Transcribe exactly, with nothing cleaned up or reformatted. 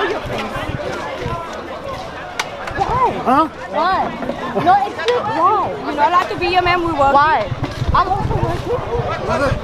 your face. Why? Huh? Why? No, it's just why? You're not allowed to be here, ma'am. We work. Why? I'm also working.